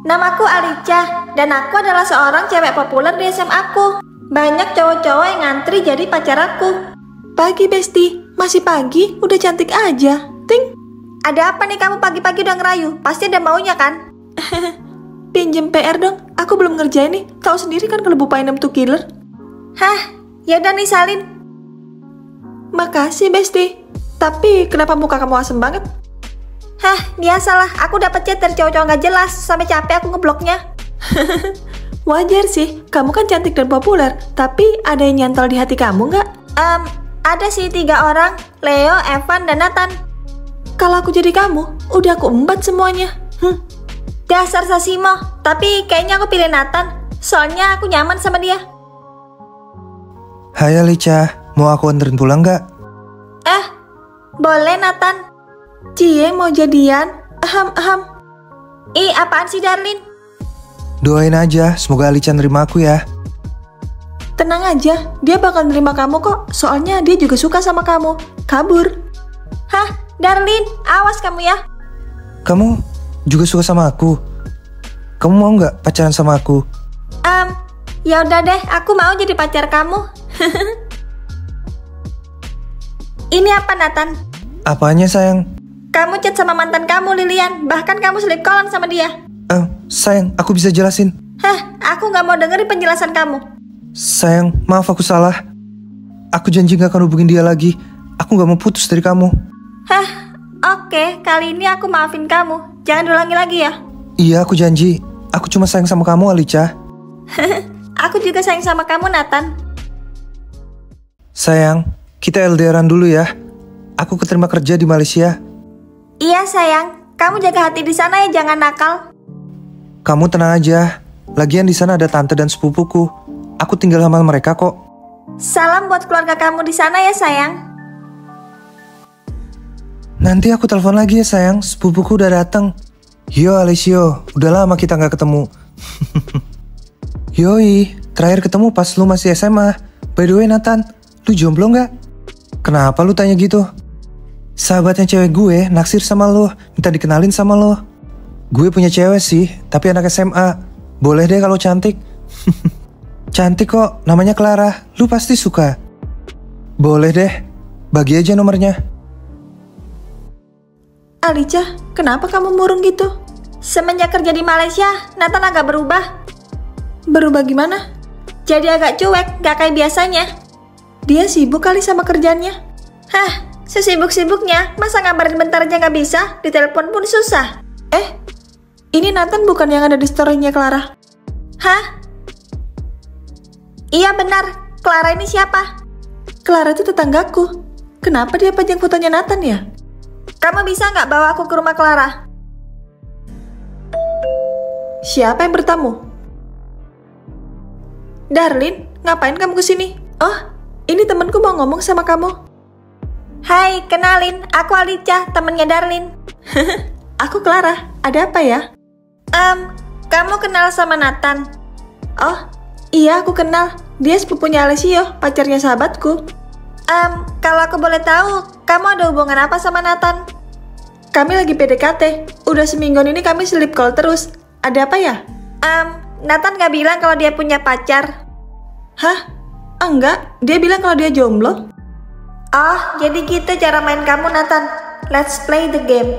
Namaku Alicia, dan aku adalah seorang cewek populer di SMA aku. Banyak cowok-cowok yang ngantri jadi pacar aku. Pagi, Besti. Masih pagi, udah cantik aja. Ting. Ada apa nih kamu pagi-pagi udah ngerayu? Pasti ada maunya kan? Pinjem PR dong, aku belum ngerjain nih. Tahu sendiri kan kalau Bu Painem tuh killer. Hah? Yaudah nih salin. Makasih, Besti. Tapi kenapa muka kamu asem banget? Hah, biasalah. Aku dapat chat dari cowok-cowok gak jelas. Sampai capek aku ngebloknya. Wajar sih, kamu kan cantik dan populer. Tapi ada yang nyantol di hati kamu nggak? Ada sih 3 orang. Leo, Evan, dan Nathan. Kalau aku jadi kamu, udah aku embat semuanya. Dasar Sasimo. Tapi kayaknya aku pilih Nathan. Soalnya aku nyaman sama dia. Hai Alicia, mau aku anterin pulang nggak? Boleh Nathan. Cie mau jadian? Ih, apaan sih Darlin? Doain aja, semoga Alicia nerima aku ya. Tenang aja, dia bakal nerima kamu kok. Soalnya dia juga suka sama kamu. Kabur. Hah, Darlin, awas kamu ya. Kamu juga suka sama aku? Kamu mau nggak pacaran sama aku? Ya udah deh, aku mau jadi pacar kamu. Ini apa Nathan? Apanya sayang? Kamu chat sama mantan kamu Lilian. Bahkan kamu selip callan sama dia. Sayang, aku bisa jelasin. Hah, aku gak mau dengerin penjelasan kamu. Sayang, maaf aku salah. Aku janji gak akan hubungin dia lagi. Aku gak mau putus dari kamu. Hah, oke, kali ini aku maafin kamu. Jangan diulangi lagi ya. Iya, aku janji. Aku cuma sayang sama kamu, Alicia. Aku juga sayang sama kamu, Nathan. Sayang, kita LDRan dulu ya. Aku keterima kerja di Malaysia. Iya sayang, kamu jaga hati di sana ya, jangan nakal. Kamu tenang aja. Lagian di sana ada tante dan sepupuku. Aku tinggal sama mereka kok. Salam buat keluarga kamu di sana ya sayang. Nanti aku telepon lagi ya sayang. Sepupuku udah datang. Yo Alessio, udah lama kita nggak ketemu. Yoi, terakhir ketemu pas lu masih SMA. By the way Nathan, lu jomblo nggak? Kenapa lu tanya gitu? Sahabatnya cewek gue naksir sama lo, minta dikenalin sama lo. Gue punya cewek sih, tapi anak SMA. Boleh deh kalau cantik. Cantik kok, namanya Clara. Lu pasti suka. Boleh deh, bagi aja nomornya. Alicia, kenapa kamu murung gitu? Semenjak kerja di Malaysia, Nathan agak berubah. Berubah gimana? Jadi agak cuek, gak kayak biasanya. Dia sibuk kali sama kerjaannya. Hah, sesibuk-sibuknya, masa ngabarin bentar aja gak bisa? Ditelepon pun susah. Ini Nathan bukan yang ada di story-nya Clara? Hah? Iya benar, Clara ini siapa? Clara itu tetanggaku. Kenapa dia pajang fotonya Nathan ya? Kamu bisa nggak bawa aku ke rumah Clara? Siapa yang bertamu? Darlin, ngapain kamu kesini? Oh, ini temanku mau ngomong sama kamu. Hai, kenalin, aku Alicia, temennya Darlin. Aku Clara, ada apa ya? Kamu kenal sama Nathan? Oh, iya aku kenal. Dia sepupunya Alessio, pacarnya sahabatku. Kalau aku boleh tahu, kamu ada hubungan apa sama Nathan? Kami lagi PDKT. Udah semingguan ini kami selip call terus. Ada apa ya? Nathan gak bilang kalau dia punya pacar. Hah? Enggak, dia bilang kalau dia jomblo. Oh, jadi gitu cara main kamu Nathan. Let's play the game.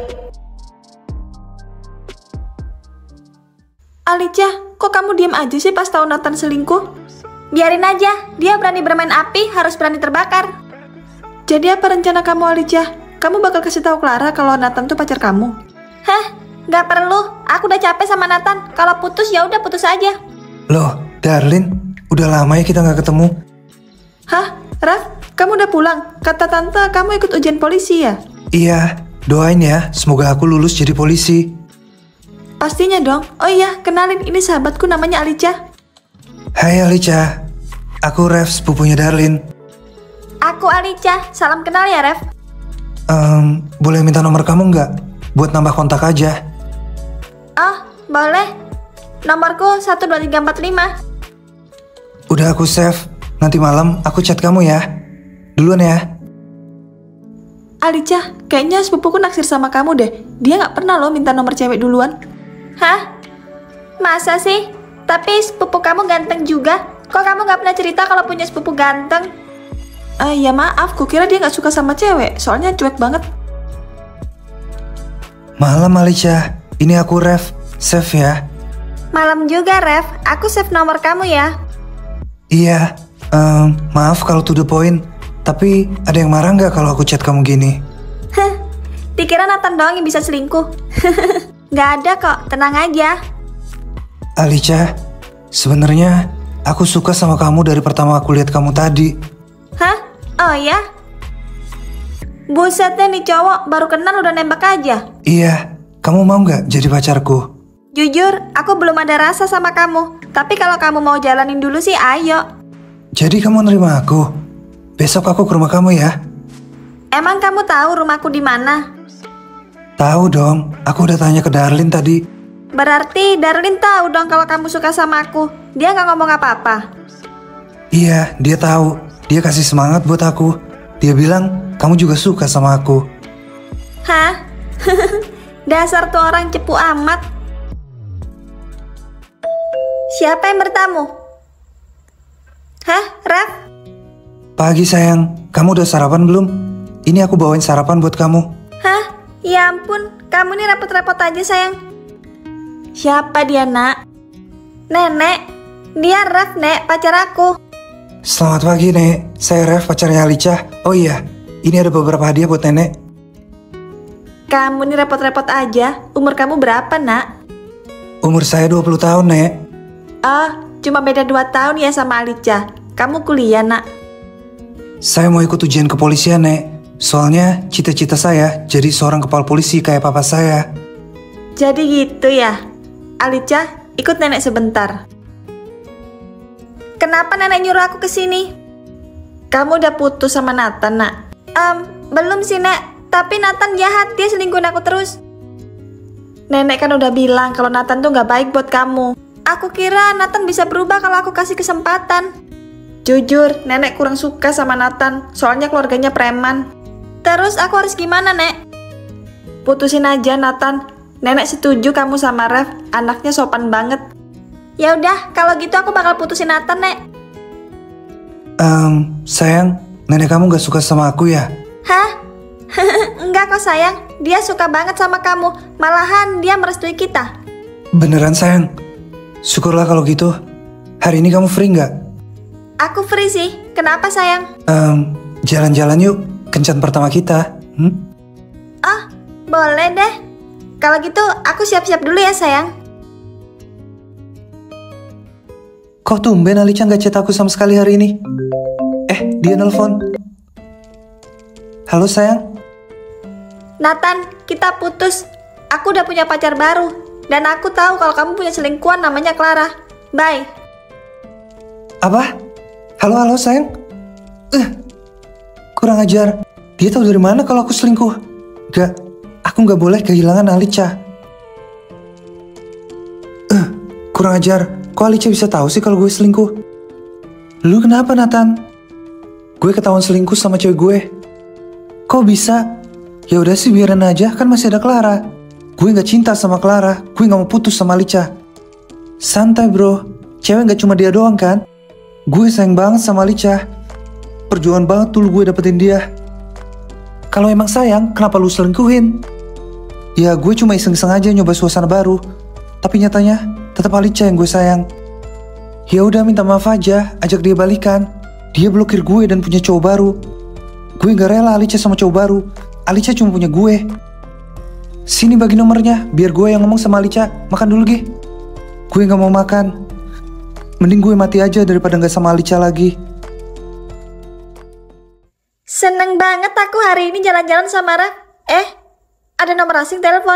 Alicia, kok kamu diam aja sih pas tahu Nathan selingkuh? Biarin aja, dia berani bermain api, harus berani terbakar. Jadi apa rencana kamu Alicia? Kamu bakal kasih tahu Clara kalau Nathan tuh pacar kamu? Hah? Gak perlu, aku udah capek sama Nathan. Kalau putus ya udah putus aja. Loh, Darlin, udah lama ya kita nggak ketemu. Hah? Raf, kamu udah pulang? Kata tante kamu ikut ujian polisi ya? Iya, doain ya, semoga aku lulus jadi polisi. Pastinya dong. Oh iya, kenalin, ini sahabatku namanya Alicia. Hai Alicia, aku Ref, sepupunya Darlin. Aku Alicia, salam kenal ya Ref. Boleh minta nomor kamu nggak? Buat nambah kontak aja. Oh, boleh. Nomorku 12345. Udah aku save. Nanti malam aku chat kamu ya. Duluan ya. Alicia, kayaknya sepupuku naksir sama kamu deh. Dia nggak pernah loh minta nomor cewek duluan. Hah? Masa sih? Tapi sepupu kamu ganteng juga. Kok kamu gak pernah cerita kalau punya sepupu ganteng? Ya maaf, kukira dia gak suka sama cewek, soalnya cuek banget. Malam Alicia, ini aku Rev, save ya. Malam juga, Rev. Aku save nomor kamu ya. Iya, maaf kalau to the point. Tapi ada yang marah nggak kalau aku chat kamu gini? Heh, dikira Nathan doang yang bisa selingkuh. Gak ada kok, tenang aja. Alicia, sebenarnya aku suka sama kamu dari pertama aku lihat kamu tadi. Hah? Oh ya? Busetnya nih cowok, baru kenal udah nembak aja. Iya, kamu mau nggak jadi pacarku? Jujur, aku belum ada rasa sama kamu. Tapi kalau kamu mau jalanin dulu sih, ayo. Jadi kamu nerima aku? Besok aku ke rumah kamu ya? Emang kamu tahu rumahku di mana? Tahu dong, aku udah tanya ke Darlin tadi. Berarti Darlin tahu dong kalau kamu suka sama aku. Dia nggak ngomong apa-apa. Iya, dia tahu. Dia kasih semangat buat aku. Dia bilang, kamu juga suka sama aku. Hah? Dasar tuh orang cepu amat. Siapa yang bertamu? Hah, Raf? Pagi sayang, kamu udah sarapan belum? Ini aku bawain sarapan buat kamu. Hah? Ya ampun, kamu nih repot-repot aja sayang. Siapa dia, Nak? Nenek. Dia Raf, Nek, pacar aku. Selamat pagi, Nek. Saya Rev, pacarnya Alicia. Oh iya, ini ada beberapa hadiah buat Nenek. Kamu nih repot-repot aja. Umur kamu berapa, Nak? Umur saya 20 tahun, Nek. Oh, cuma beda 2 tahun ya sama Alicia. Kamu kuliah, Nak? Saya mau ikut ujian kepolisian, Nek. Soalnya cita-cita saya jadi seorang kepala polisi kayak papa saya. Jadi gitu ya? Alicia, ikut nenek sebentar. Kenapa nenek nyuruh aku kesini? Kamu udah putus sama Nathan, Nak? Belum sih, Nek. Tapi Nathan jahat, dia selingkuhin aku terus. Nenek kan udah bilang kalau Nathan tuh gak baik buat kamu. Aku kira Nathan bisa berubah kalau aku kasih kesempatan. Jujur, nenek kurang suka sama Nathan, soalnya keluarganya preman. Terus aku harus gimana, Nek? Putusin aja, Nathan. Nenek setuju kamu sama Rev, anaknya sopan banget. Ya udah, kalau gitu aku bakal putusin Nathan, Nek. Sayang, nenek kamu gak suka sama aku ya? Hah? Enggak kok sayang, dia suka banget sama kamu. Malahan dia merestui kita. Beneran sayang? Syukurlah kalau gitu. Hari ini kamu free nggak? Aku free sih, kenapa sayang? Jalan-jalan yuk, kencan pertama kita. Oh, boleh deh. Kalau gitu aku siap-siap dulu ya sayang. Kok tumben Alicia nggak chat aku sama sekali hari ini? Dia nelpon. Halo sayang. Nathan, kita putus. Aku udah punya pacar baru. Dan aku tahu kalau kamu punya selingkuhan namanya Clara. Bye. Apa? Halo sayang. Kurang ajar. Dia tahu dari mana kalau aku selingkuh? Aku nggak boleh kehilangan Alicia. Kurang ajar. Kok Alicia bisa tahu sih kalau gue selingkuh? Lu kenapa, Nathan? Gue ketahuan selingkuh sama cewek gue. Kok bisa? Ya udah sih, biarin aja, kan masih ada Clara. Gue nggak cinta sama Clara. Gue nggak mau putus sama Alicia. Santai bro. Cewek nggak cuma dia doang kan? Gue sayang banget sama Alicia. Perjuangan banget dulu gue dapetin dia. Kalau emang sayang, kenapa lu selingkuhin? Ya gue cuma iseng-iseng aja nyoba suasana baru. Tapi nyatanya tetap Alicia yang gue sayang. Ya udah, minta maaf aja, ajak dia balikan. Dia blokir gue dan punya cowok baru. Gue gak rela Alicia sama cowok baru. Alicia cuma punya gue. Sini bagi nomornya, biar gue yang ngomong sama Alicia. Makan dulu Gi. Gue gak mau makan. Mending gue mati aja daripada gak sama Alicia lagi. Seneng banget aku hari ini jalan-jalan sama Raf. Ada nomor asing telepon.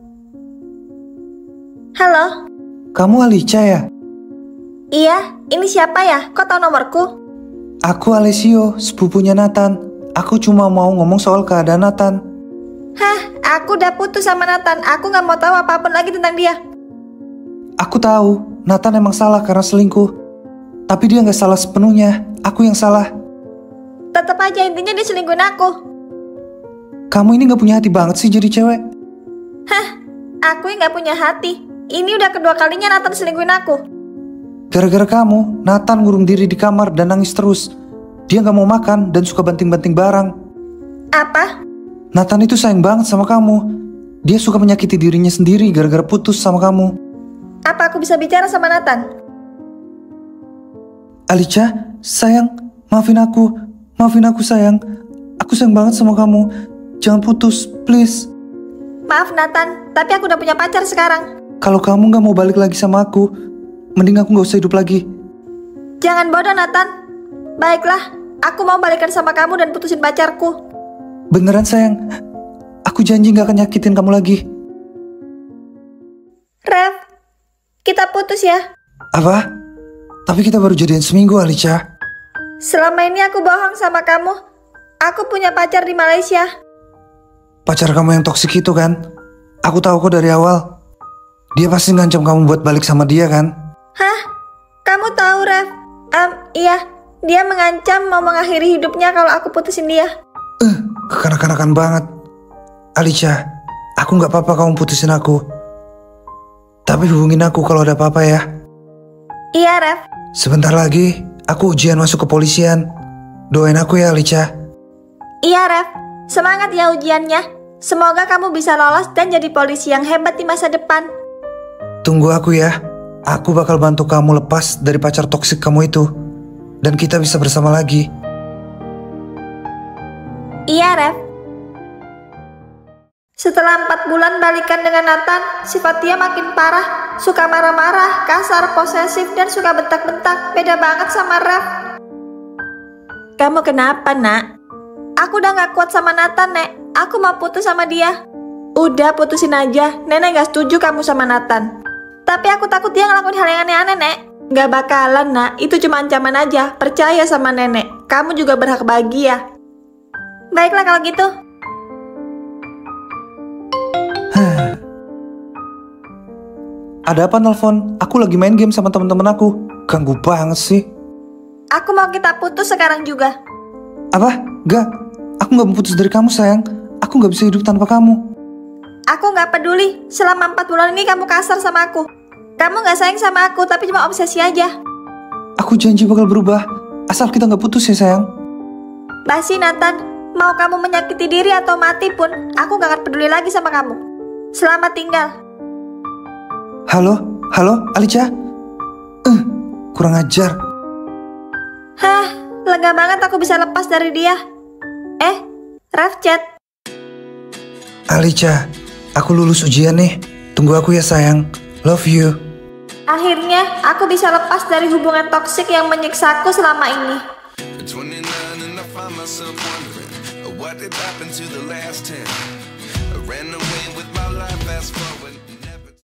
Halo? Kamu Alicia ya? Iya, ini siapa ya? Kok tahu nomorku? Aku Alessio, sepupunya Nathan. Aku cuma mau ngomong soal keadaan Nathan. Hah, aku udah putus sama Nathan. Aku gak mau tahu apapun lagi tentang dia. Aku tahu, Nathan emang salah karena selingkuh. Tapi dia gak salah sepenuhnya. Aku yang salah. Tetap aja intinya dia selingkuhin aku. Kamu ini gak punya hati banget sih jadi cewek. Hah, aku yang gak punya hati. Ini udah kedua kalinya Nathan selingkuhin aku. Gara-gara kamu, Nathan ngurung diri di kamar dan nangis terus. Dia gak mau makan dan suka banting-banting barang. Apa? Nathan itu sayang banget sama kamu. Dia suka menyakiti dirinya sendiri gara-gara putus sama kamu. Apa aku bisa bicara sama Nathan? Alicia, sayang, maafin aku sayang. Aku sayang banget sama kamu. Jangan putus, please. Maaf Nathan, tapi aku udah punya pacar sekarang. Kalau kamu gak mau balik lagi sama aku, mending aku gak usah hidup lagi. Jangan bodoh Nathan. Baiklah, aku mau balikan sama kamu dan putusin pacarku. Beneran sayang, aku janji gak akan nyakitin kamu lagi. Rev, kita putus ya. Apa? Tapi kita baru jadian seminggu, Alicia. Selama ini aku bohong sama kamu. Aku punya pacar di Malaysia. Pacar kamu yang toksik itu kan? Aku tahu kok dari awal. Dia pasti ngancam kamu buat balik sama dia kan? Hah? Kamu tahu Rev? Iya. Dia mengancam mau mengakhiri hidupnya kalau aku putusin dia. Kekanak-kanakan banget. Alicia, aku gak apa-apa kamu putusin aku. Tapi hubungin aku kalau ada apa-apa ya. Iya Rev. Sebentar lagi, aku ujian masuk kepolisian. Doain aku ya Alicia. Iya Rev. Semangat ya ujiannya. Semoga kamu bisa lolos dan jadi polisi yang hebat di masa depan. Tunggu aku ya. Aku bakal bantu kamu lepas dari pacar toksik kamu itu. Dan kita bisa bersama lagi. Iya Rev. Setelah 4 bulan balikan dengan Nathan, sifat dia makin parah. Suka marah-marah, kasar, posesif, dan suka bentak-bentak. Beda banget sama Rev. Kamu kenapa nak? Aku udah gak kuat sama Nathan Nek. Aku mau putus sama dia. Udah putusin aja. Nenek gak setuju kamu sama Nathan. Tapi aku takut dia ngelakuin hal yang aneh-aneh Nek. Gak bakalan nak, itu cuma ancaman aja. Percaya sama nenek, kamu juga berhak bahagia. Baiklah kalau gitu. Ada apa nelfon? Aku lagi main game sama teman-teman aku. Ganggu banget sih. Aku mau kita putus sekarang juga. Apa? Gak. Aku gak mau putus dari kamu sayang. Aku gak bisa hidup tanpa kamu. Aku gak peduli. Selama 4 bulan ini kamu kasar sama aku. Kamu gak sayang sama aku, tapi cuma obsesi aja. Aku janji bakal berubah. Asal kita gak putus ya sayang. Basi Nathan, mau kamu menyakiti diri atau mati pun, aku gak akan peduli lagi sama kamu. Selamat tinggal. Halo? Alicia? Kurang ajar. Hah, lega banget aku bisa lepas dari dia. Rev chat. Alicia, aku lulus ujian nih. Tunggu aku ya sayang. Love you. Akhirnya, aku bisa lepas dari hubungan toksik yang menyiksaku selama ini. What did happen to the last 10? I ran away with my life, fast forward.